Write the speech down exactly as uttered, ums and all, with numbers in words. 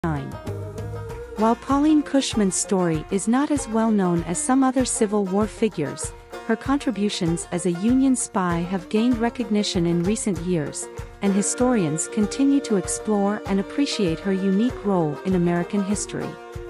While Pauline Cushman's story is not as well known as some other Civil War figures, her contributions as a Union spy have gained recognition in recent years, and historians continue to explore and appreciate her unique role in American history.